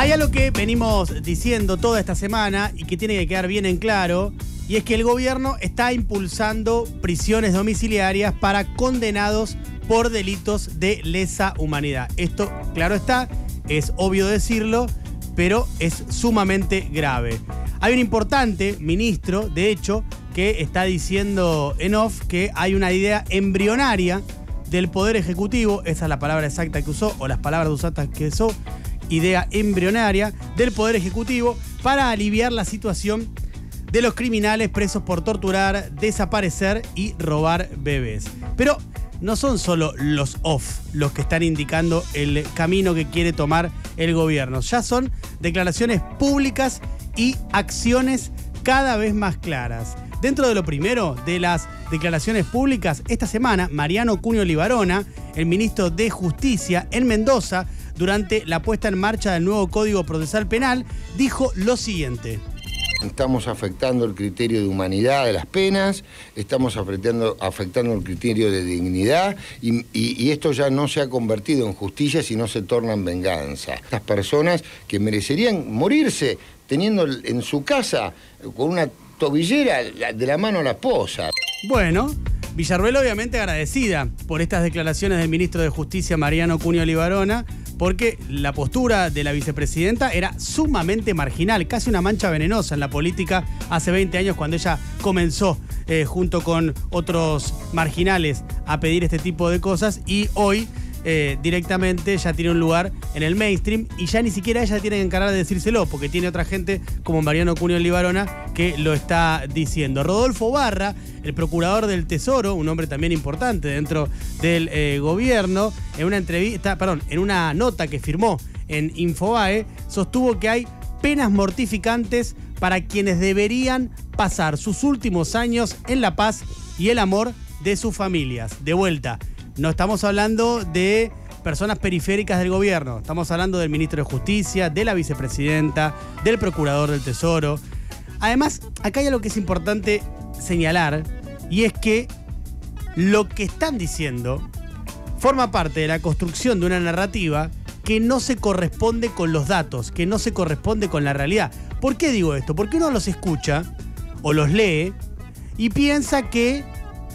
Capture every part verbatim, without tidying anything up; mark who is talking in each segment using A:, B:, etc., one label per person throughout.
A: Hay algo que venimos diciendo toda esta semana y que tiene que quedar bien en claro, y es que el gobierno está impulsando prisiones domiciliarias para condenados por delitos de lesa humanidad. Esto, claro está, es obvio decirlo, pero es sumamente grave. Hay un importante ministro, de hecho, que está diciendo en off que hay una idea embrionaria del Poder Ejecutivo, esa es la palabra exacta que usó, o las palabras exactas que usó, idea embrionaria del Poder Ejecutivo para aliviar la situación de los criminales presos por torturar, desaparecer y robar bebés. Pero no son solo los off los que están indicando el camino que quiere tomar el gobierno. Ya son declaraciones públicas y acciones cada vez más claras. Dentro de lo primero de las declaraciones públicas, esta semana, Mariano Cunio Libarona, el ministro de Justicia en Mendoza, durante la puesta en marcha del nuevo Código Procesal Penal, dijo lo siguiente.
B: Estamos afectando el criterio de humanidad de las penas, estamos afectando, afectando el criterio de dignidad y, y, y esto ya no se ha convertido en justicia, sino se torna en venganza. Estas personas que merecerían morirse teniendo en su casa con una tobillera de la mano a la esposa.
A: Bueno, Villarruel obviamente agradecida por estas declaraciones del ministro de Justicia Mariano Cunio Libarona, porque la postura de la vicepresidenta era sumamente marginal, casi una mancha venenosa en la política hace veinte años cuando ella comenzó eh, junto con otros marginales a pedir este tipo de cosas, y hoy eh, directamente ya tiene un lugar en el mainstream y ya ni siquiera ella tiene que encargar de decírselo porque tiene otra gente como Mariano Cunio Libarona que lo está diciendo. Rodolfo Barra, el procurador del Tesoro, un hombre también importante dentro del eh, gobierno, en una entrevista, perdón, en una nota que firmó en Infobae, sostuvo que hay penas mortificantes para quienes deberían pasar sus últimos años en la paz y el amor de sus familias. De vuelta, no estamos hablando de personas periféricas del gobierno, estamos hablando del ministro de Justicia, de la vicepresidenta, del procurador del Tesoro. Además, acá hay algo que es importante señalar, y es que lo que están diciendo forma parte de la construcción de una narrativa que no se corresponde con los datos, que no se corresponde con la realidad. ¿Por qué digo esto? Porque uno los escucha o los lee y piensa que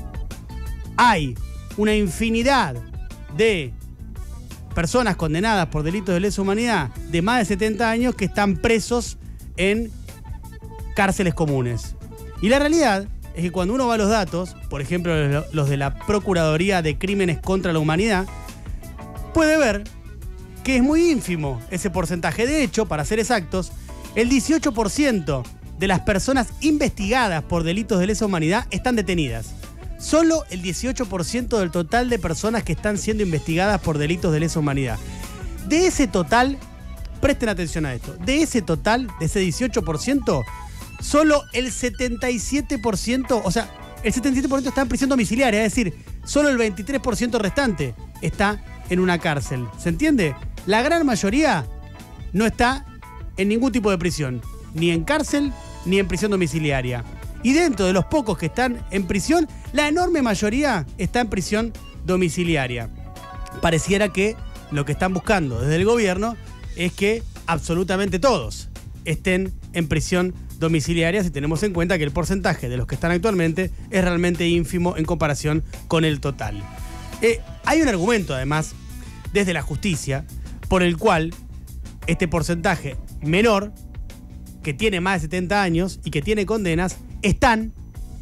A: hay una infinidad de personas condenadas por delitos de lesa humanidad de más de setenta años que están presos en cárceles comunes. Y la realidad es que cuando uno va a los datos, por ejemplo los de la Procuraduría de Crímenes contra la Humanidad, puede ver que es muy ínfimo ese porcentaje. De hecho, para ser exactos, el dieciocho por ciento de las personas investigadas por delitos de lesa humanidad están detenidas. Solo el dieciocho por ciento del total de personas que están siendo investigadas por delitos de lesa humanidad. De ese total, presten atención a esto, de ese total, de ese dieciocho por ciento, solo el setenta y siete por ciento, o sea, el setenta y siete por ciento está en prisión domiciliaria, es decir, solo el veintitrés por ciento restante está en una cárcel. ¿Se entiende? La gran mayoría no está en ningún tipo de prisión, ni en cárcel, ni en prisión domiciliaria. Y dentro de los pocos que están en prisión, la enorme mayoría está en prisión domiciliaria. Pareciera que lo que están buscando desde el gobierno es que absolutamente todos estén en prisión domiciliaria, si tenemos en cuenta que el porcentaje de los que están actualmente es realmente ínfimo en comparación con el total. Eh, hay un argumento, además, desde la justicia, por el cual este porcentaje menor, que tiene más de setenta años y que tiene condenas, están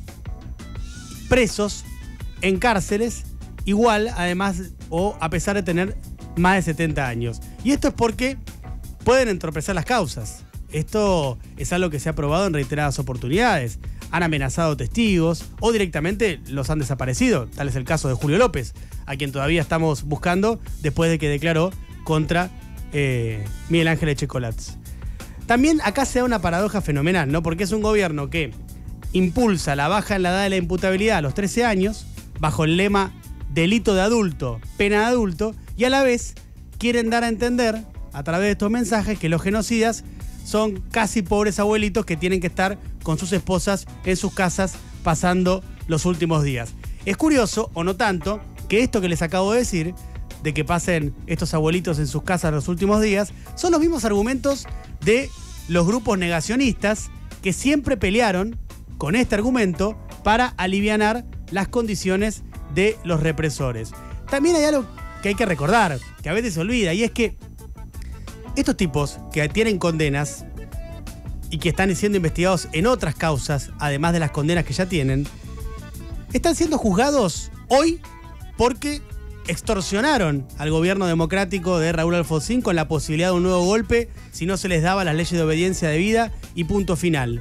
A: presos en cárceles igual, además, o a pesar de tener más de setenta años. Y esto es porque pueden entorpecer las causas. Esto es algo que se ha probado en reiteradas oportunidades. Han amenazado testigos o directamente los han desaparecido. Tal es el caso de Julio López, a quien todavía estamos buscando después de que declaró contra eh, Miguel Ángel Echecolatz. También acá se da una paradoja fenomenal, ¿no? Porque es un gobierno que impulsa la baja en la edad de la imputabilidad a los trece años, bajo el lema delito de adulto, pena de adulto, y a la vez quieren dar a entender, a través de estos mensajes, que los genocidas son casi pobres abuelitos que tienen que estar con sus esposas en sus casas pasando los últimos días. Es curioso, o no tanto, que esto que les acabo de decir, de que pasen estos abuelitos en sus casas los últimos días, son los mismos argumentos de los grupos negacionistas que siempre pelearon con este argumento para alivianar las condiciones de los represores. También hay algo que hay que recordar, que a veces se olvida, y es que estos tipos que tienen condenas y que están siendo investigados en otras causas, además de las condenas que ya tienen, están siendo juzgados hoy porque extorsionaron al gobierno democrático de Raúl Alfonsín con la posibilidad de un nuevo golpe si no se les daba las leyes de obediencia debida y punto final.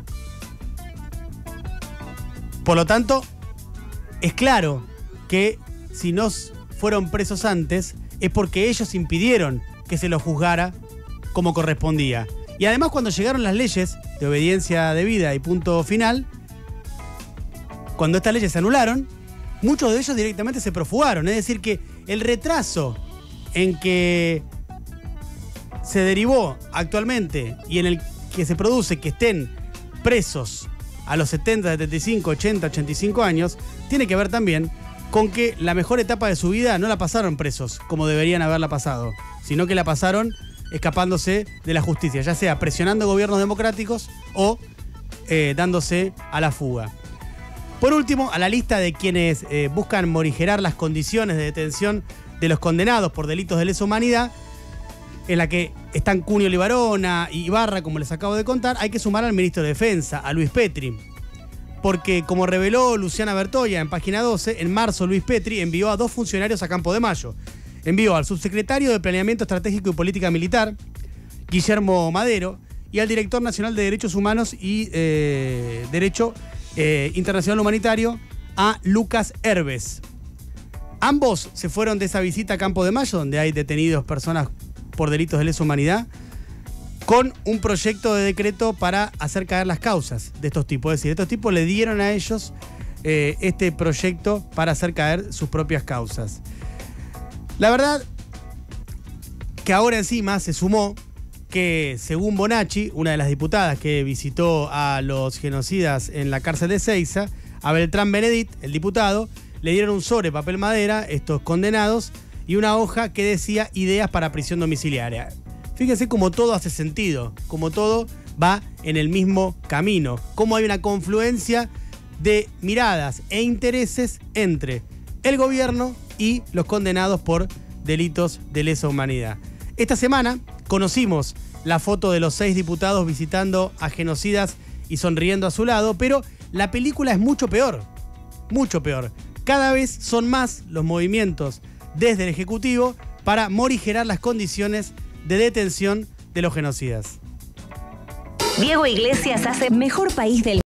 A: Por lo tanto, es claro que si no fueron presos antes es porque ellos impidieron que se los juzgara como correspondía. Y además, cuando llegaron las leyes de obediencia debida y punto final, cuando estas leyes se anularon, muchos de ellos directamente se profugaron. Es decir, que el retraso en que se derivó actualmente y en el que se produce que estén presos a los setenta, setenta y cinco, ochenta, ochenta y cinco años, tiene que ver también con que la mejor etapa de su vida no la pasaron presos, como deberían haberla pasado, sino que la pasaron escapándose de la justicia, ya sea presionando gobiernos democráticos o eh, dándose a la fuga. Por último, a la lista de quienes eh, buscan morigerar las condiciones de detención de los condenados por delitos de lesa humanidad, en la que están Cunio Libarona y Ibarra, como les acabo de contar, hay que sumar al ministro de Defensa, a Luis Petri. Porque, como reveló Luciana Bertoia en Página doce, en marzo Luis Petri envió a dos funcionarios a Campo de Mayo. Envió al subsecretario de Planeamiento Estratégico y Política Militar, Guillermo Madero, y al director nacional de Derechos Humanos y eh, Derecho eh, Internacional Humanitario, a Lucas Herbes. Ambos se fueron de esa visita a Campo de Mayo, donde hay detenidos personas por delitos de lesa humanidad, con un proyecto de decreto para hacer caer las causas de estos tipos. Es decir, estos tipos le dieron a ellos eh, este proyecto para hacer caer sus propias causas. La verdad que ahora encima se sumó que, según Bonacci, una de las diputadas que visitó a los genocidas en la cárcel de Ezeiza, a Beltrán Benedit, el diputado, le dieron un sobre papel madera, estos condenados, y una hoja que decía ideas para prisión domiciliaria. Fíjense cómo todo hace sentido, cómo todo va en el mismo camino, cómo hay una confluencia de miradas e intereses entre el gobierno y los condenados por delitos de lesa humanidad. Esta semana conocimos la foto de los seis diputados visitando a genocidas y sonriendo a su lado, pero la película es mucho peor, mucho peor. Cada vez son más los movimientos desde el Ejecutivo para morigerar las condiciones de detención de los genocidas.
C: Diego Iglesias hace Mejor País del